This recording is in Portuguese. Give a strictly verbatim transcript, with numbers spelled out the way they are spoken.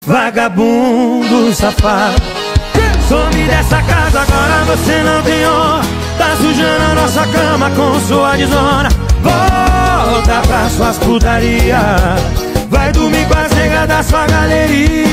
vagabundo safado. Some dessa casa, agora você não tem honra. Tá sujando a nossa cama com sua desonra. Volta pra suas putaria, vai dormir com as negas da sua galeria.